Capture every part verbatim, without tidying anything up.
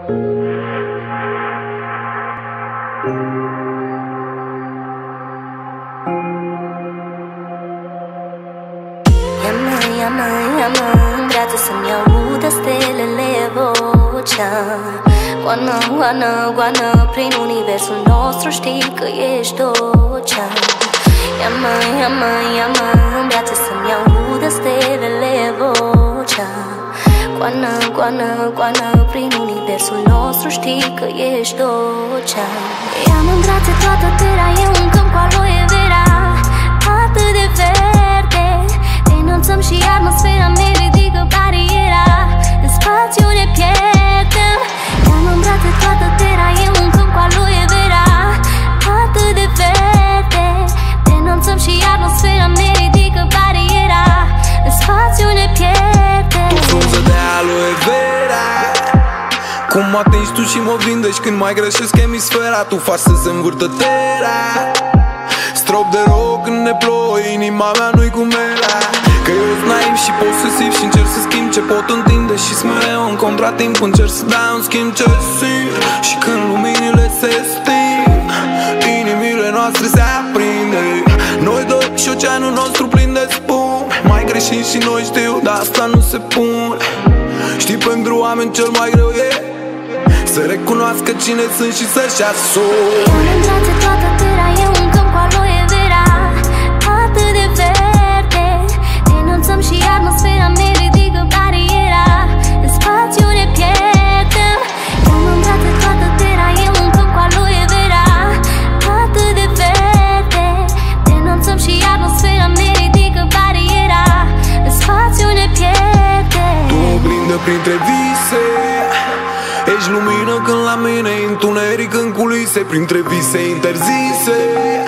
Ia-mă, ia-mă în brațe să-mi audă stelele vocea. Goană, goană, goană, prin universul nostru știi că ești docea. Ia-mă, ia-mă, ia-mă în brațe să-mi audă stelele vocea. Goană, goană, goană, prin universul nostru știi că ești docea. Ia-mă în brațe toată tera, e un câmp cu aloe vera, atât de verde. Denunțăm și atmosfera ne ridică bariera, în spațiu ne pierdem. Ia-mă în brațe toată tera, e un câmp cu aloe vera, atât de verde. Denunțăm și atmosfera ne ridică bariera, în spațiu ne pierdem. Tu frunză de aloe vera, cum mă atingi tu și mă vindești când mai greșesc emisfera. Tu faci să se învârtă tera, strop de roc când ne plouă, inima mea nu-i cum era. Că eu sunt naiv și posesiv și încerc să schimb ce pot întinde, și-s mereu în contratimp, încerc să dau în schimb ce simt. Și când luminile se sting, inimile noastre se aprinde. Noi doi și oceanul nostru plin de spun. Mai greșim și noi știu, dar asta nu se pune. Știi, pentru oameni cel mai greu e să recunoască cine sunt și să-și asume. Ia-mă în brațe toată tera, e un câmp cu aloe vera, atât de verde. Denunțăm și atmosfera ne ridică bariera, în spațiu ne pierdem. Ia-mă în brațe toată tera, e un câmp cu aloe vera, atât de verde. Denunțăm și atmosfera ne ridică bariera, în spațiu ne pierdem. Tu oglindă printre vise, ești lumină când la mine întuneric în culise. Printre vise interzise,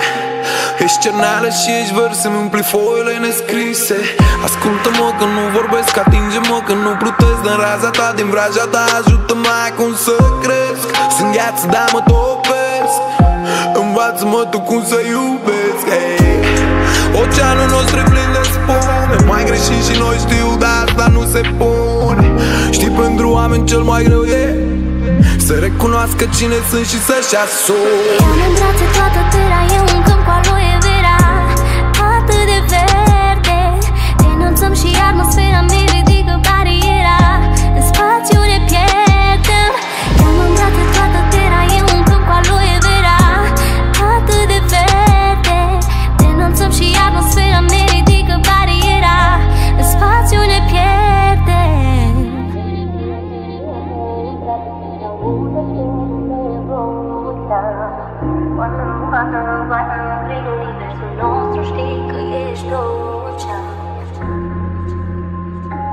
ești cerneală și ești vers, să-mi umpli foile nescrise. Ascultă-mă că nu vorbesc, atinge-mă că nu plutesc. Din raza ta, din vraja ta, ajută-mă acum să cresc. Sunt gheață, dar mă topesc, învață-mă tu cum să iubesc. Hey. Oceanul nostru e plin de spune, mai greșim și noi știu, dar asta nu se pune. Știi, pentru oameni cel mai greu e să recunoască cine sunt și să-și asume. Ia-mă în brațe toată tera, e un câmp cu aloe vera, atât de verde. Denunțăm și atmosfera ne ridică bariera, în spațiu ne pierdem. Ia-mă în brațe toată tera, e un câmp cu aloe vera, atât de verde. Denunțăm și atmosfera ne ridică bariera, în spațiu ne pierdem. Goană, goană, goană, prin universul nostru știi că ești docea.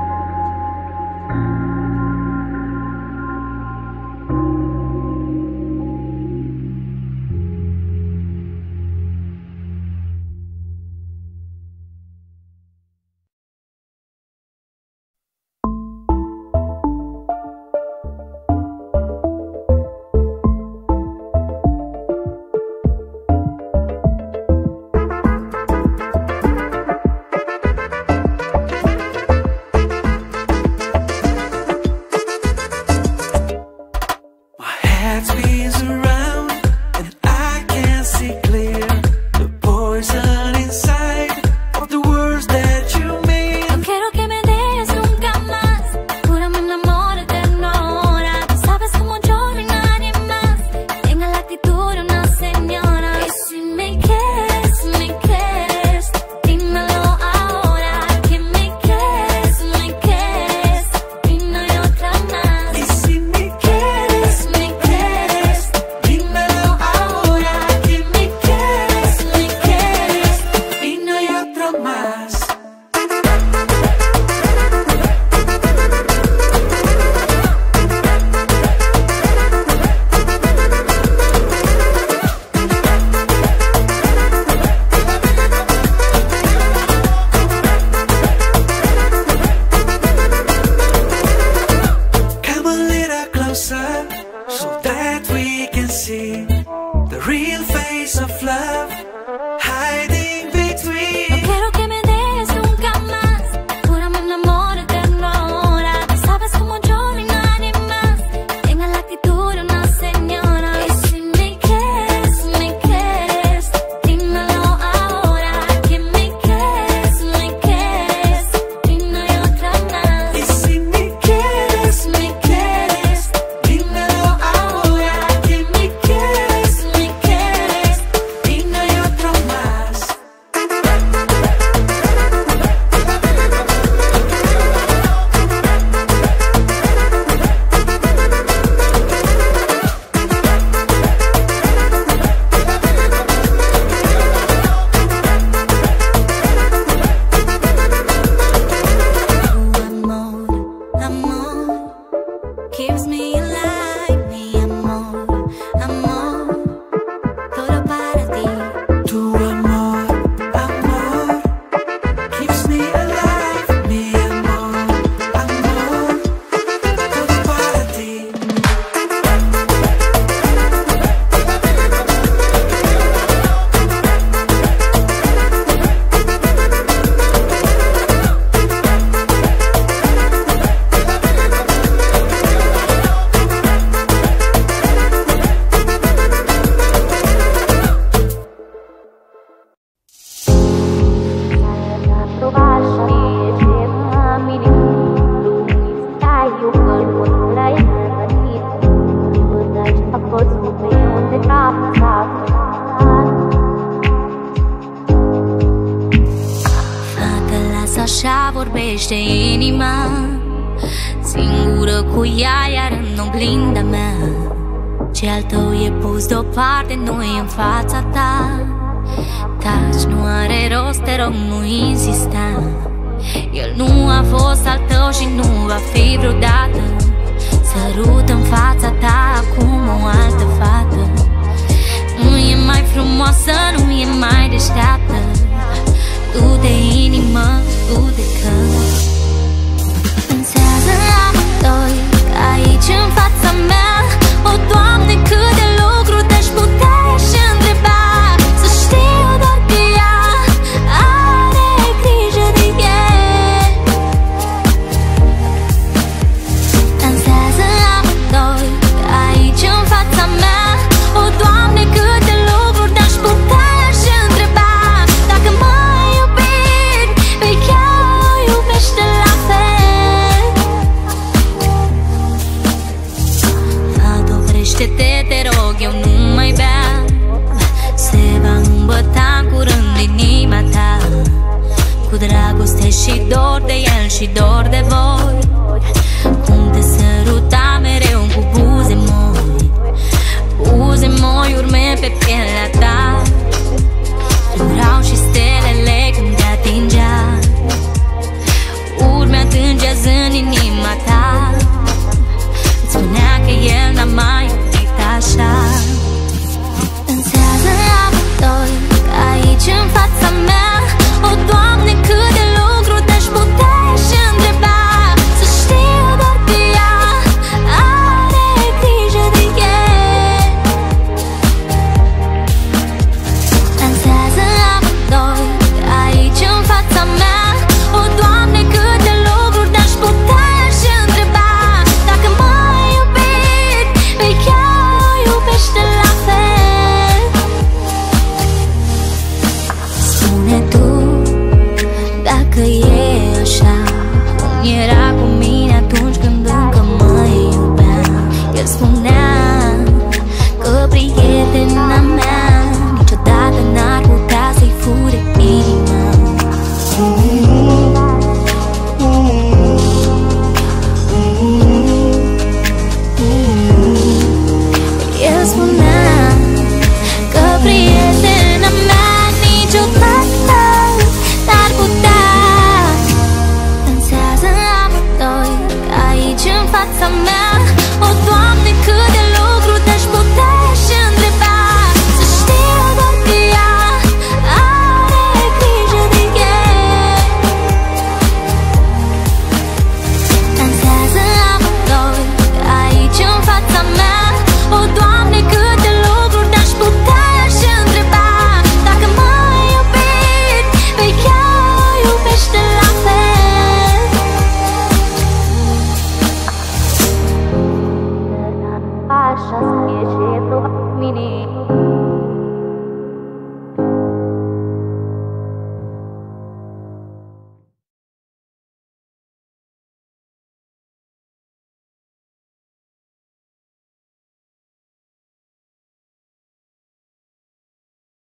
privește inima, singură cu ea, iar în oglinda mea ce al tău e pus deoparte, nu e în fața ta. Taci, nu are rost, te rog, nu insista. El nu a fost al tău și nu va fi vreodată. Sărut în fața ta acum o altă fată. Nu e mai frumoasă, nu e mai deșteaptă. Du-te inima, du-te că